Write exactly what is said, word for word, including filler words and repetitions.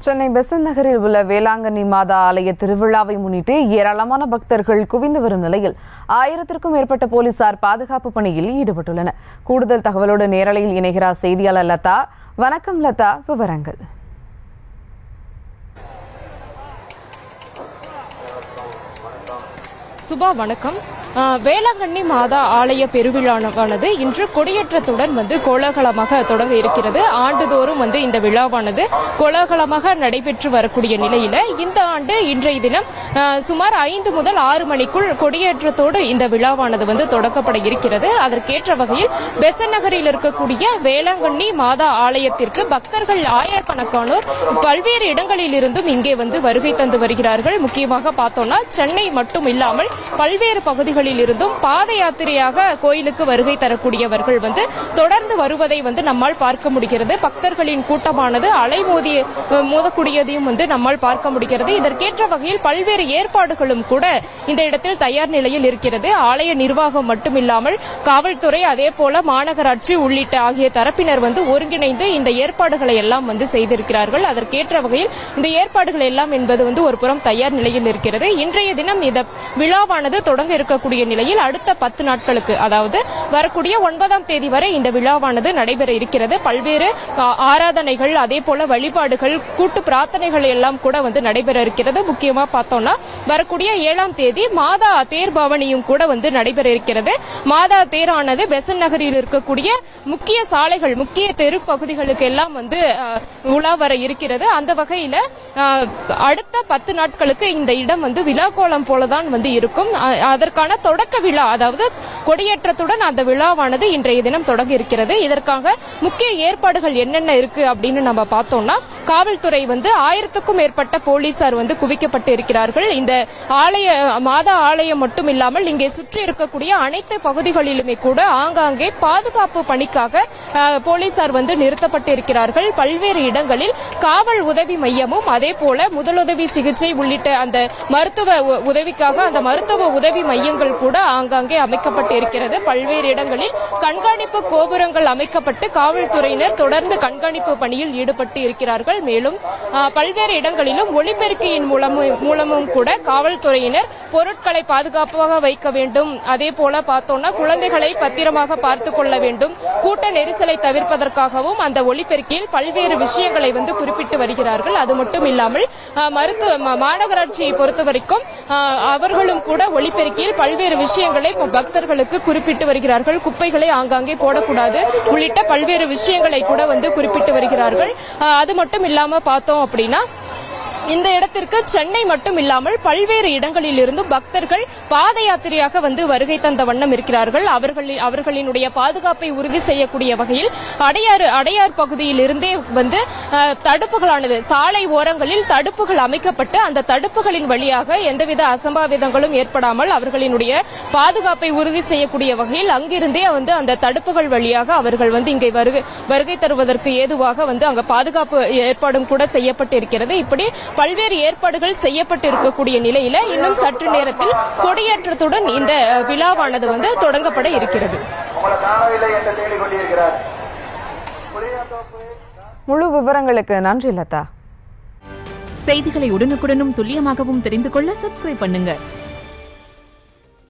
சென்னை பெசன்ட் நகரில் உள்ள வேளாங்கண்ணி மாதா ஆலய திருவிழாவை முன்னிட்டு ஏராளமான பக்தர்கள் குவிந்து வரும் நிலையில் ஆயிரத்திற்கும் மேற்பட்ட போலீசார் பாதுகாப்பு பணியில் ஈடுபட்டுள்ளனர். கூடுதல் தகவலோடு நேரலையில் இணைகிறார் செய்தியாளர் லதா. வணக்கம் லதா, விவரங்கள். சுபா வணக்கம். வேளாங்கண்ணி மாதா ஆலய பெருவிழாவானது இன்று கொடியேற்றத்துடன் வந்து கோலாகலமாக தொடங்க இருக்கிறது. ஆண்டுதோறும் வந்து இந்த விழாவானது கோலாகலமாக நடைபெற்று வரக்கூடிய நிலையில இந்த ஆண்டு இன்றைய தினம் சுமார் ஐந்து முதல் ஆறு மணிக்குள் கொடியேற்றத்தோடு இந்த விழாவானது வந்து தொடங்கப்பட இருக்கிறது. அதற்கேற்ற வகையில் பெசன்ட் நகரில் இருக்கக்கூடிய வேளாங்கண்ணி மாதா ஆலயத்திற்கு பக்தர்கள் ஆயிரக்கணக்கானோர் பல்வேறு இடங்களில் இருந்தும் இங்கே வந்து வருகை தந்து வருகிறார்கள். முக்கியமாக பார்த்தோம்னா சென்னை மட்டும் இல்லாமல் பல்வேறு பகுதிகளில் இருந்தும் பாத யாத்திரையாக கோயிலுக்கு வருகை தரக்கூடியவர்கள் வந்து தொடர்ந்து வருவதை வந்து நம்மால் பார்க்க முடிகிறது. பக்தர்களின் கூட்டமானது அலைமோதி மோதக்கூடியதையும் வந்து நம்மால் பார்க்க முடிகிறது. இதற்கேற்ற வகையில் பல்வேறு ஏற்பாடுகளும் கூட இந்த இடத்தில் தயார் நிலையில் இருக்கிறது. ஆலய நிர்வாகம் மட்டுமில்லாமல் காவல்துறை, அதே போல மாநகராட்சி உள்ளிட்ட ஆகிய தரப்பினர் வந்து ஒருங்கிணைந்து இந்த ஏற்பாடுகளை எல்லாம் வந்து செய்திருக்கிறார்கள். அதற்கேற்ற வகையில் இந்த ஏற்பாடுகள் எல்லாம் என்பது வந்து ஒரு புறம் தயார் நிலையில் இருக்கிறது. இன்றைய தினம் இந்த விழாவானது தொடங்க இருக்கக்கூடிய நிலையில் அடுத்த பத்து நாட்களுக்கு, அதாவது வரக்கூடிய ஒன்பதாம் தேதி வரை இந்த விழாவானது நடைபெற இருக்கிறது. பல்வேறு ஆராதனைகள், அதே போல வழிபாடுகள், கூட்டு பிரார்த்தனைகள் எல்லாம் கூட வந்து நடைபெற இருக்கிறது. முக்கியமா பார்த்தோம்னா வரக்கூடிய ஏழாம் தேதி மாதா தேர் பவனியும் கூட வந்து நடைபெற இருக்கிறது. மாதா தேரானது பெசன்ட் நகரில் இருக்கக்கூடிய முக்கிய சாலைகள், முக்கிய தெரு பகுதிகளுக்கு எல்லாம் வந்து உலா வர இருக்கிறது. அந்த வகையில அடுத்த பத்து நாட்களுக்கு இந்த இடம் வந்து விழா கோலம் போலதான் வந்து இருக்கும். அதற்கான தொடக்க விழா, அதாவது கொடியேற்றத்துடன் அந்த விழாவானது இன்றைய தினம் தொடங்க இருக்கிறது. இதற்காக முக்கிய ஏற்பாடுகள் என்னென்ன இருக்கு அப்படின்னு நம்ம பார்த்தோம்னா, காவல்துறை வந்து ஆயிரத்துக்கும் மேற்பட்ட போலீசார் வந்து குவிக்கப்பட்டு இருக்கிறார்கள். இந்த ஆலய மாதா ஆலயம் மட்டும் இல்லாமல் இங்கே சுற்றி இருக்கக்கூடிய அனைத்து பகுதிகளிலுமே கூட ஆங்காங்கே பாதுகாப்பு பணிக்காக போலீசார் வந்து நிறுத்தப்பட்டு இருக்கிறார்கள். பல்வேறு இடங்களில் காவல் உதவி மையமும், அதே போல முதலுதவி சிகிச்சை உள்ளிட்ட அந்த மருத்துவ உதவிக்காக அந்த மருத்துவ உதவி மையங்கள் கூட ஆங்காங்கே அமைக்கப்பட்டு இருக்கிறது. பல்வேறு இடங்களில் கண்காணிப்பு கோபுரங்கள் அமைக்கப்பட்டு காவல்துறையினர் தொடர்ந்து கண்காணிப்பு பணியில் ஈடுபட்டு இருக்கிறார்கள். மேலும் பல்வேறு இடங்களிலும் ஒளிபெருக்கியின் மூலமும் கூட காவல்துறையினர் பொருட்களை பாதுகாப்பாக வைக்க வேண்டும். அதே போல பார்த்தோம்னா குழந்தைகளை பத்திரமாக பார்த்துக் கொள்ள வேண்டும். கூட்ட நெரிசலை தவிர்ப்பதற்காகவும் அந்த ஒளிபெருக்கியில் பல்வேறு விஷயங்களை வந்து குறிப்பிட்டு வருகிறார்கள். அது மட்டும் இல்லாமல் மருத்துவ மாநகராட்சியை பொறுத்தவரைக்கும் அவர்களும் கூட ஒளிபெருக்கியில் பல்வேறு விஷயங்களை பக்தர்களுக்கு குறிப்பிட்டு வருகிறார்கள். குப்பைகளை ஆங்காங்கே போடக்கூடாது உள்ளிட்ட பல்வேறு விஷயங்களை கூட வந்து குறிப்பிட்டு வருகிறார்கள். அது மட்டும் இல்லாம பார்த்தோம் அப்படின்னா இந்த இடத்திற்கு சென்னை மட்டும் இல்லாமல் பல்வேறு இடங்களில் இருந்து பக்தர்கள் பாத யாத்திரையாக வந்து வருகை தந்த வண்ணம் இருக்கிறார்கள். அவர்களின் அவர்களினுடைய பாதுகாப்பை உறுதி செய்யக்கூடிய வகையில் அடையாறு அடையார் பகுதியில் இருந்தே வந்து தடுப்புகளானது சாலை ஓரங்களில் தடுப்புகள் அமைக்கப்பட்டு அந்த தடுப்புகளின் வழியாக எந்தவித அசம்பாவிதங்களும் ஏற்படாமல் அவர்களினுடைய பாதுகாப்பை உறுதி செய்யக்கூடிய வகையில் அங்கிருந்தே வந்து அந்த தடுப்புகள் வழியாக அவர்கள் வந்து இங்கே வருகை தருவதற்கு ஏதுவாக வந்து அங்க பாதுகாப்பு ஏற்பாடும் கூட செய்யப்பட்டு இருக்கிறது. இப்படி பல்வேறு ஏற்பாடுகள் செய்யப்பட்டு இருக்கக்கூடிய நிலையில இன்னும் சற்று நேரத்தில் கொடியேற்றத்துடன் இந்த விழாவானது வந்து தொடங்கப்பட இருக்கிறது. முழு விவரங்களுக்கு நன்றி லதா. செய்திகளை உடனுக்குடனும் துல்லியமாகவும் தெரிந்து கொள்ள சப்ஸ்கிரைப் பண்ணுங்க.